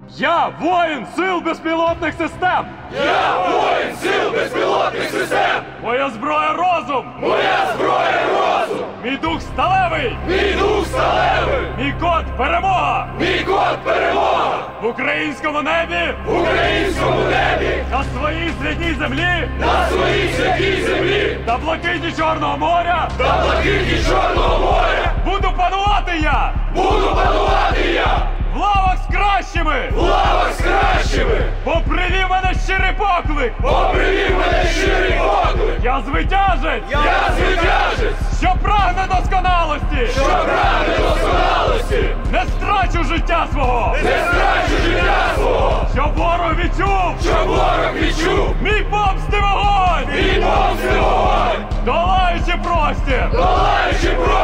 Я воїн сил безпілотних систем! Я воїн сил безпілотних систем! Моя зброя розум! Моя зброя розум! Мій дух сталевий! Мій дух сталевий! Мій код перемога! Мій код перемога! В українському небі! В українському небі! На своїй святій землі! На своїй святій землі! Та блакиті Чорного моря! На блакиті Чорного моря! Буду панувати я! Буду панувати я! В лавах з кращими! В лавах з кращими! Бо привів мене щирий поклик! Бо привів мене щирий поклик! Я звитяжець! Я звитяжець! Що прагне досконалості! Що прагне досконалості! Не страчу життя свого! Не страчу життя свого! Щоб ворог відчув! Щоб ворог відчув! Мій помсти вогонь! Мій помсти вогонь! Долаючи простір! Долаючи